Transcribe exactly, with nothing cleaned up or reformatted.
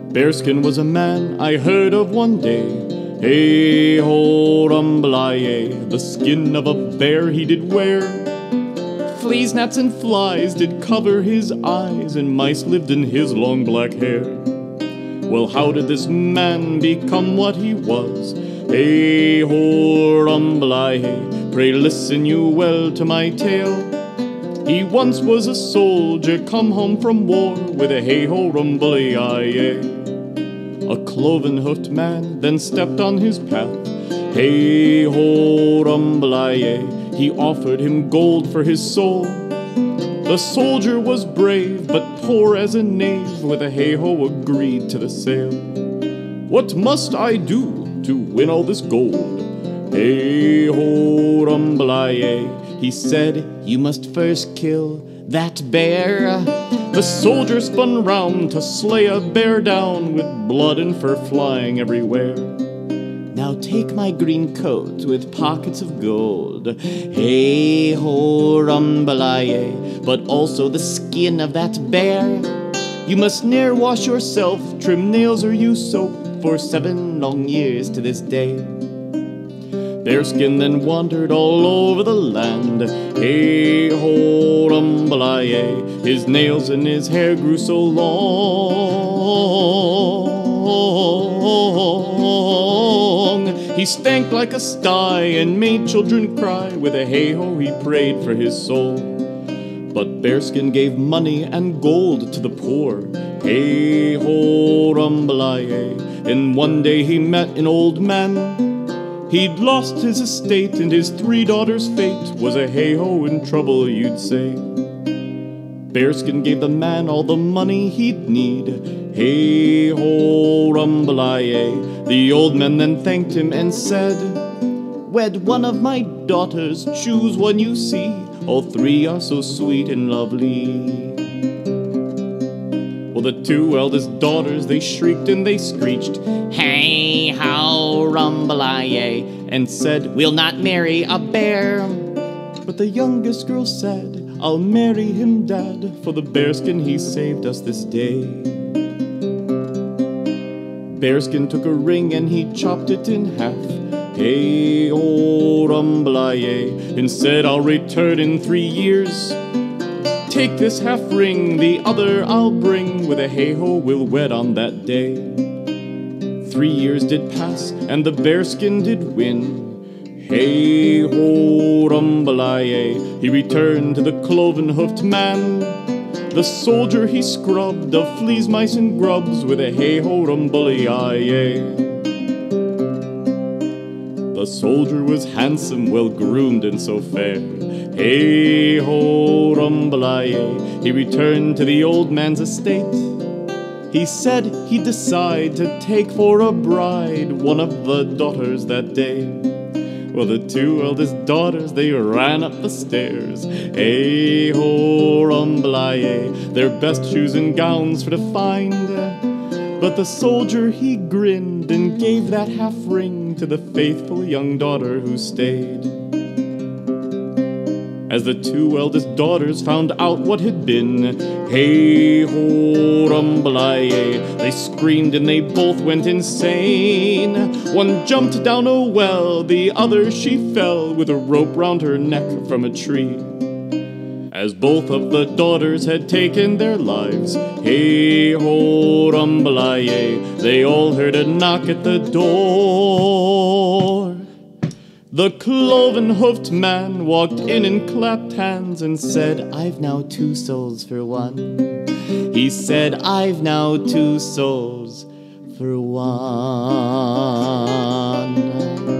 Bearskin was a man I heard of one day. Hey ho rumble-aye, the skin of a bear he did wear. Fleas, gnats, and flies did cover his eyes, and mice lived in his long black hair. Well, how did this man become what he was? Hey ho rumble-aye, pray listen you well to my tale. He once was a soldier come home from war with a hey ho rumble-aye. A cloven-hoofed man then stepped on his path. Hey ho rumble-aye, he offered him gold for his soul. The soldier was brave but poor as a knave, with a hey ho agreed to the sale. What must I do to win all this gold? Hey ho rumble-aye, he said, you must first kill that bear. The soldier spun round to slay a bear down, with blood and fur flying everywhere. Now take my green coat with pockets of gold, hey ho rumble-aye, but also the skin of that bear. You must ne'er wash yourself, trim nails or use soap, for seven long years to this day. Bearskin then wandered all over the land. Hey ho rumble-aye, his nails and his hair grew so long. He stank like a sty and made children cry. With a hey ho he prayed for his soul. But Bearskin gave money and gold to the poor. Hey ho rumble-aye, and one day he met an old man. He'd lost his estate, and his three daughters' fate was a hey-ho in trouble, you'd say. Bearskin gave the man all the money he'd need. Hey-ho rumble-aye, the old man then thanked him and said, wed one of my daughters, choose one you see. All three are so sweet and lovely. Well, the two eldest daughters, they shrieked and they screeched, hey ho rumble-aye, and said, we'll not marry a bear. But the youngest girl said, I'll marry him, Dad, for the bearskin he saved us this day. Bearskin took a ring and he chopped it in half. Hey ho rumble-aye, and said, I'll return in three years. Take this half ring, the other I'll bring. With a hey ho we'll wed on that day. Three years did pass, and the bearskin did win. Hey ho rumble-aye, he returned to the cloven-hoofed man. The soldier he scrubbed of fleas, mice, and grubs, with a hey ho rumble-aye. The soldier was handsome, well groomed, and so fair. Hey ho rumble-aye, he returned to the old man's estate. He said he'd decide to take for a bride one of the daughters that day. Well, the two eldest daughters, they ran up the stairs. Hey ho rumble-aye, their best shoes and gowns for to find. But the soldier he grinned and gave that half ring to the faithful young daughter who stayed. As the two eldest daughters found out what had been, hey ho rumble-aye, they screamed and they both went insane. One jumped down a well, the other she fell with a rope round her neck from a tree. As both of the daughters had taken their lives, hey ho rumble-aye, they all heard a knock at the door. The cloven-hoofed man walked in and clapped hands and said, I've now two souls for one. He said, I've now two souls for one.